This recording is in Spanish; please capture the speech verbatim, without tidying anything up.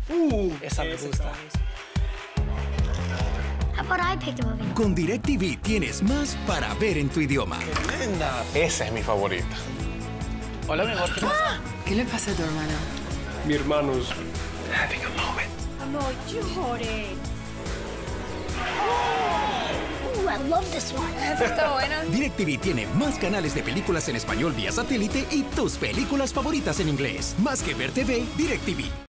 Uh, esa me gusta. How about I pick the movie? Con DirecTV tienes más para ver en tu idioma. Tremenda. Esa es mi favorita. Hola, mi amor, ¿qué pasa? ¿Qué le pasa a tu hermano? Mi hermanos. Having a moment. Amor, llores. Ooh, I love this one. Eso está bueno. DirecTV tiene más canales de películas en español vía satélite y tus películas favoritas en inglés. Más que ver T V, DirecTV.